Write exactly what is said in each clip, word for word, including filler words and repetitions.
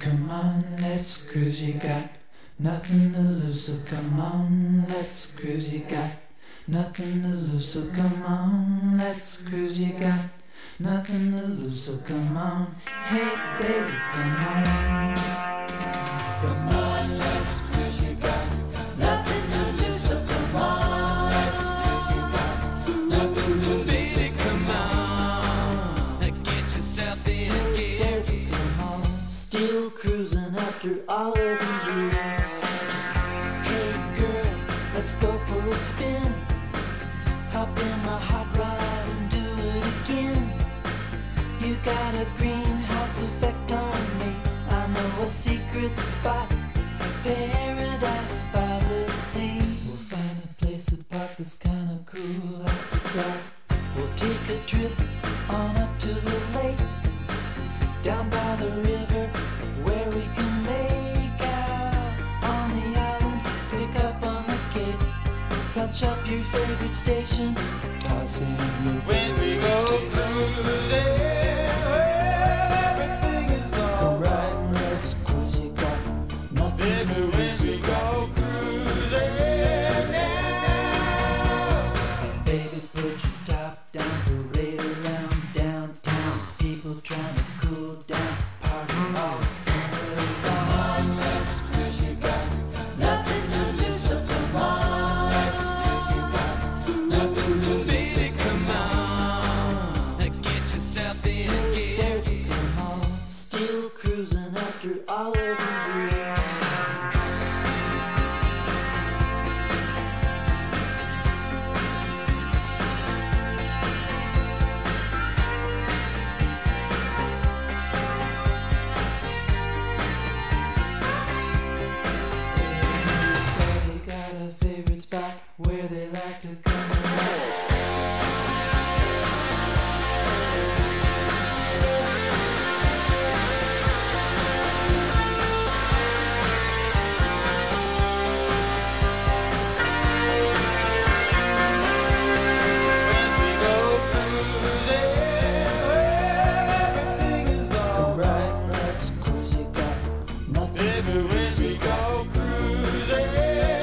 come on, let's cruise. You got nothing to lose, so come on, let's cruise. You got nothing to lose, so come on, let's cruise. You got nothing to lose, so come on. Hey baby, come on. Come on, let's cruise. You got nothing to lose, so come on, let's cruise. You got nothing to lose, so come on. Get yourself in gear. Baby, come on. Still cruising after all of these years. Hey girl, let's go for a spin. Hop in my hot rod and do it again. You got a greenhouse effect on me. I know a secret spot, paradise by the sea. We'll find a place to park that's kinda cool after dark. We'll take a trip on up to the lake, down by the river where we can make out on the island. Pick up on the gate, punch up your favorite station, toss in your when we go cruising, well, everything is all come right and let's cruise. You got nothing baby, to when lose. we You go got cruising now. baby, put your top down, parade around downtown. People trying to cool down, party all summer. Come on, let's cruise. You got nothing to lose, so come on, let's cruise. You got nothing to lose, so come on. Get yourself in gear. Baby, come on. Still cruising after all of these years. Everybody got a favorite spot where they like to come and rock. When we go cruising, well, everything is all Come right, let's cruise. You got nothing baby, to when lose. we You got go cruising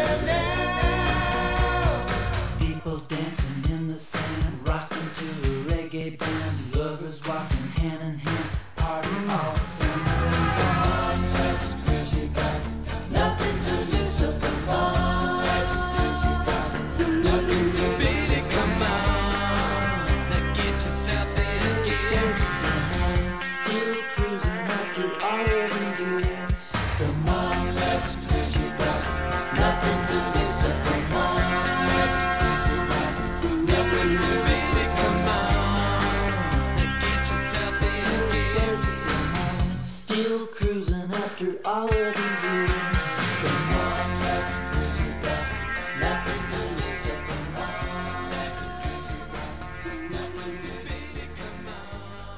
now. people dancing in the sand, rocking to a reggae band, lovers walking hand in hand, party all summer. Come on, let's cruise. You got nothing to lose, so come on, let's cruise. You got nothing to lose, Baby, so come on. Now get yourself in gear. still cruising after all of these years. Come on, let's cruise. You got nothing to lose, so come on, let's cruise. You got nothing to lose, so come on. Now get yourself in gear. Still cruising after all of these years. Come on, let's cruise. You got nothing to lose, so come on, let's cruise. You got nothing to lose, so come on.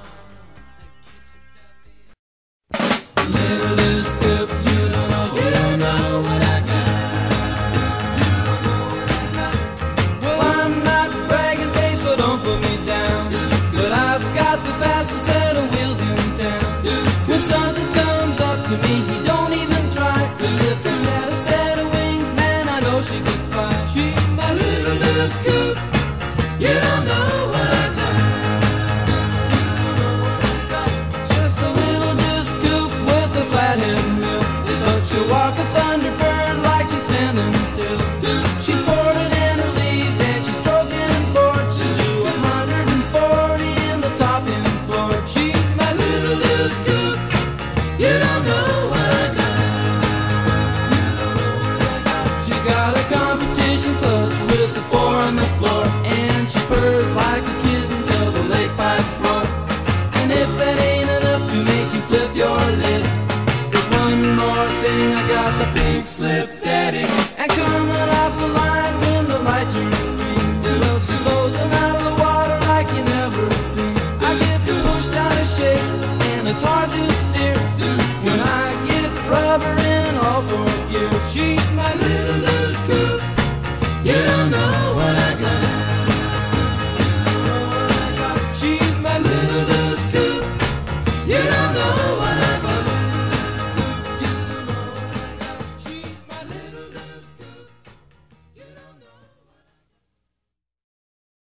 Little little scoop, you don't know, you don't know what I got. Scoop, you don't know what I got. Well, I'm not bragging, babe, so don't put me down. But I've got the fastest set of wheels in town. When something comes up to me, he don't even try. 'Cause if he had a set of wings, man, I know she could fly. She's my little little scoop. You don't know what I got. Scoop, you don't know what I got. Just a little disc coupe with a flathead mill. But she'll walk a Thunderbird like she's standing still. She's boarded and relieved and she's stroking port. She'll do one hundred forty in the top end floor. She's my little little scoop. You don't know what I got. You don't know what I got. She's got a competition clutch with the four on the floor, and she purrs like a kitten till the lake pipes roar. And if that ain't enough to make you flip your lid, there's one more thing. I got the pink slip daddy, and coming off the line when the light turns green, well, she blows them out of the water like you never seen. I get pushed out of shape, and it's hard to